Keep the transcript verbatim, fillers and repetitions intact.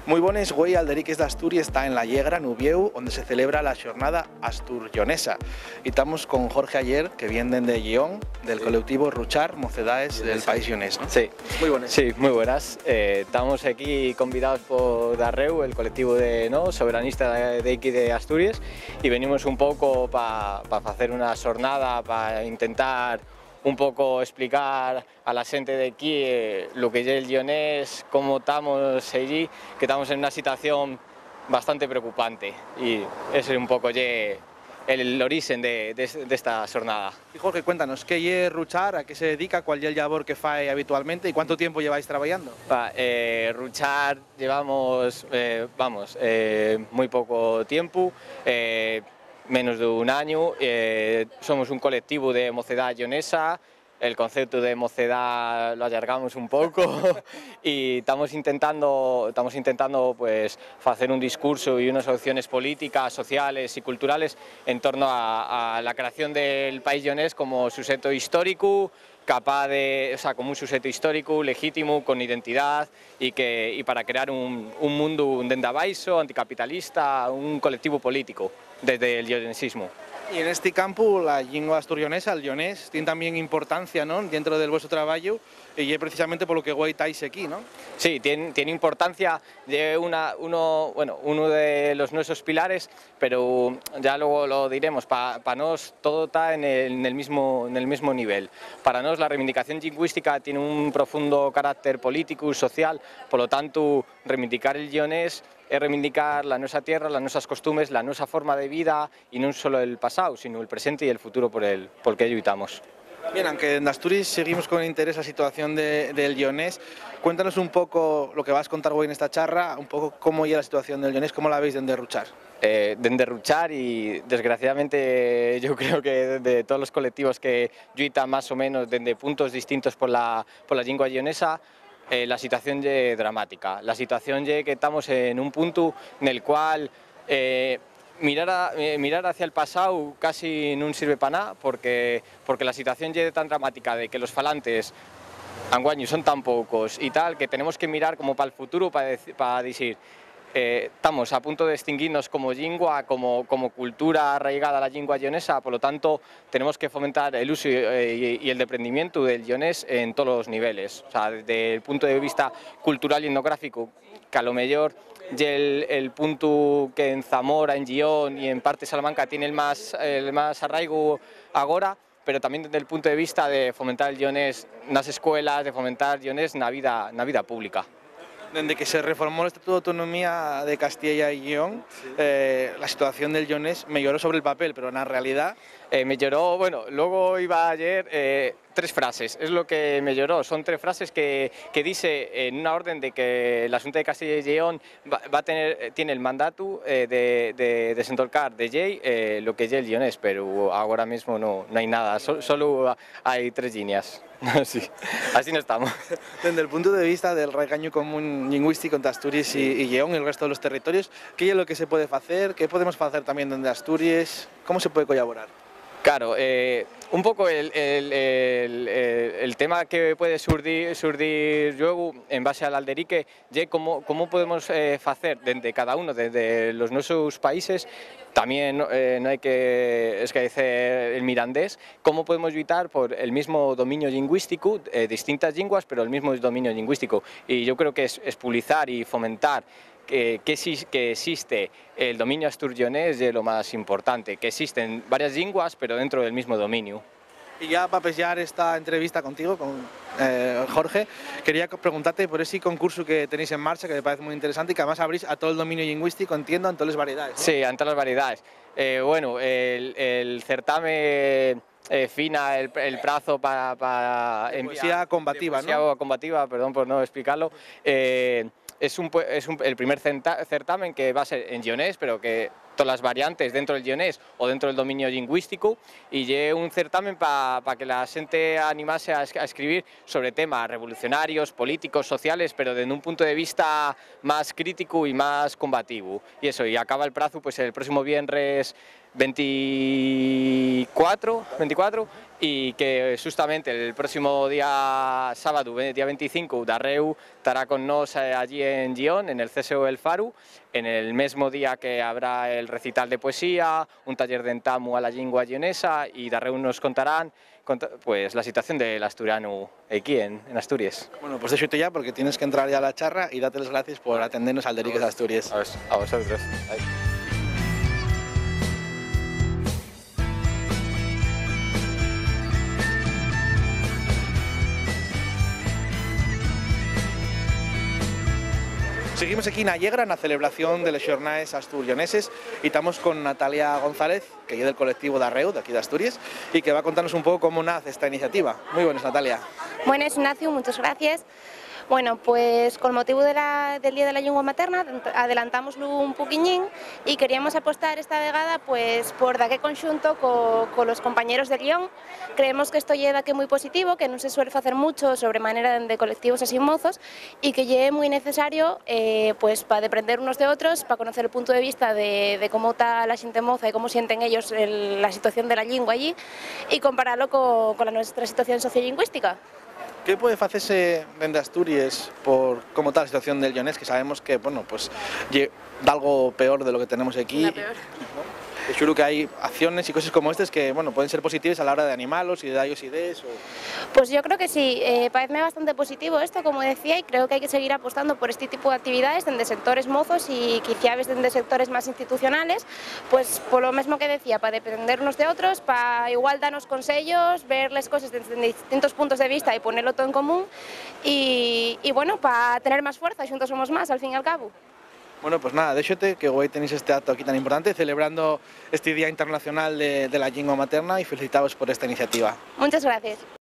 Muy bones, güey, Alderiques d'Astúries está en la Yegra, Nubieu, donde se celebra la jornada asturionesa. Y estamos con Jorge Ayer, que viene de Guión, del colectivo Ruchar, Mocedades del País Lionés, ¿no? Sí. Muy buenas. Sí, muy buenas. Eh, estamos aquí convidados por Darreu, el colectivo de no soberanista de, de aquí de Asturias, y venimos un poco para pa hacer una jornada, para intentar un poco explicar a la gente de aquí eh, lo que es el Lionés, cómo estamos allí, que estamos en una situación bastante preocupante, y ese es un poco ye, el origen de, de, de esta jornada. Y Jorge, cuéntanos, ¿qué es Ruchar? ¿A qué se dedica? ¿Cuál es el labor que fae habitualmente? ¿Y cuánto tiempo lleváis trabajando? Va, eh, Ruchar llevamos, eh, vamos, eh, muy poco tiempo, eh, menos de un año. Eh, somos un colectivo de mocedad lionesa. El concepto de mocedad lo alargamos un poco y estamos intentando, estamos intentando pues, hacer un discurso y unas opciones políticas, sociales y culturales en torno a, a la creación del país lionés como sujeto histórico, capaz de, o sea, como un sujeto histórico, legítimo, con identidad y, que, y para crear un, un mundo dendabaiso, anticapitalista, un colectivo político desde el lionesismo. Y en este campo, la lengua asturionesa, el lionés, tiene también importancia, ¿no?, dentro del vuestro trabajo, y es precisamente por lo que hoy estáis aquí, ¿no? Sí, tiene, tiene importancia de una, uno, bueno, uno de los nuestros pilares, pero ya luego lo diremos, para pa nos todo está en el, en, el mismo, en el mismo nivel. Para nos la reivindicación lingüística tiene un profundo carácter político y social, por lo tanto, reivindicar el lionés es reivindicar la nuestra tierra, las nuestras costumbres, la nuestra forma de vida, y no solo el pasado, sino el presente y el futuro por el, por el que lluitamos. Bien, aunque en Asturias seguimos con interés la situación de, del lionés, cuéntanos un poco lo que vas a contar hoy en esta charla, un poco cómo es la situación del lionés, cómo la veis desde Ruchar. Eh, desde Ruchar, y desgraciadamente yo creo que de todos los colectivos que lluitan más o menos desde puntos distintos por la, por la lengua lionesa, Eh, la situación es dramática. La situación es que estamos en un punto en el cual eh, mirar, a, eh, mirar hacia el pasado casi no sirve para nada, porque, porque la situación es tan dramática de que los falantes anguaños son tan pocos y tal, que tenemos que mirar como para el futuro para, dec para decir Eh, estamos a punto de extinguirnos como lengua, como, como cultura arraigada a la lengua lionesa, por lo tanto tenemos que fomentar el uso y, y, y el deprendimiento del lionés en todos los niveles, o sea, desde el punto de vista cultural y etnográfico, que a lo mejor el, el punto que en Zamora, en Gión y en parte Salamanca tiene el más, el más arraigo ahora, pero también desde el punto de vista de fomentar el lionés en las escuelas, de fomentar el lionés en la vida, en la vida pública. Desde que se reformó el Estatuto de Autonomía de Castilla y León, sí. eh, la situación del lionés mejoró sobre el papel, pero en la realidad... Eh, mejoró, bueno, luego iba ayer eh, tres frases, es lo que mejoró, son tres frases que, que dice en una orden de que la Junta de Castilla y León va, va a tener, tiene el mandato eh, de, de desentolcar de ley eh, lo que es el lionés, pero ahora mismo no, no hay nada, so, solo hay tres líneas. Sí, así no estamos. Desde el punto de vista del regaño común lingüístico entre Asturias y, y León y el resto de los territorios, ¿qué es lo que se puede hacer? ¿Qué podemos hacer también desde Asturias? ¿Cómo se puede colaborar? Claro, eh, un poco el, el, el, el tema que puede surdir, surdir luego en base al alderique, es cómo, cómo podemos eh, hacer desde cada uno, desde los nuestros países, también eh, no hay que esquecer el mirandés, cómo podemos evitar por el mismo dominio lingüístico, eh, distintas lenguas, pero el mismo dominio lingüístico. Y yo creo que es expulsar y fomentar Que, que, que existe el dominio asturionés es lo más importante, que existen varias lenguas pero dentro del mismo dominio. Y ya para empezar esta entrevista contigo, con eh, Jorge, quería preguntarte por ese concurso que tenéis en marcha, que me parece muy interesante y que además abrís a todo el dominio lingüístico, entiendo, en todas las variedades, ¿no? Sí, en todas las variedades. Eh, bueno, el, el certamen eh, fina el, el plazo para... para de poesía combativa, de poesía ¿no? combativa, perdón por no explicarlo. Eh, es un, es un, el primer certamen que va a ser en lionés, pero que todas las variantes dentro del lionés o dentro del dominio lingüístico, y es un certamen para pa que la gente animase a, a escribir sobre temas revolucionarios, políticos, sociales, pero desde un punto de vista más crítico y más combativo. Y eso, y acaba el plazo pues el próximo viernes veinticuatro, veinticuatro y que justamente el próximo día sábado, día veinticinco, Darreu estará con nos allí en Gion, en el C S O El Faru, en el mismo día que habrá el recital de poesía, un taller de entamu a la lengua gionesa, y Darreu nos contarán pues la situación del asturiano aquí en, en Asturias. Bueno, pues déjate ya porque tienes que entrar ya a la charra y date las gracias por atendernos al Deriques de Asturias. A, vos, a vosotros. Ahí. Seguimos aquí en Allegra, en la celebración de las Jornades Asturioneses, y estamos con Natalia González, que es del colectivo Darreu, de aquí de Asturias, y que va a contarnos un poco cómo nace esta iniciativa. Muy buenas, Natalia. Buenas, Ignacio, muchas gracias. Bueno, pues con motivo de la, del Día de la Lengua Materna adelantámoslo un poquillín y queríamos apostar esta vegada pues por daqué conxunto co, con los compañeros de Lyon. Creemos que esto lle daqué muy positivo, que non se suele facer mucho sobre manera de colectivos así mozos y que lle muy necesario eh, pues para deprender unos de otros, para conocer el punto de vista de, de cómo está la xente moza y cómo sienten ellos el, la situación de la lingua allí y compararlo co, con la nuestra situación sociolingüística. ¿Qué puede hacerse desde Asturias por cómo está la situación del lionés, que sabemos que, bueno, pues da algo peor de lo que tenemos aquí? La peor. Yo creo que hay acciones y cosas como estas que, bueno, pueden ser positivas a la hora de animarlos y de darles ideas. O... Pues yo creo que sí, eh, parece bastante positivo esto, como decía, y creo que hay que seguir apostando por este tipo de actividades desde sectores mozos y quizá desde sectores más institucionales, pues por lo mismo que decía, para depender unos de otros, para igual darnos consejos, ver las cosas desde distintos puntos de vista y ponerlo todo en común y, y bueno, para tener más fuerza, juntos somos más, al fin y al cabo. Bueno, pues nada, déxate que hoy tenéis este acto aquí tan importante, celebrando este Día Internacional de, de la Lengua Materna, y felicitaos por esta iniciativa. Muchas gracias.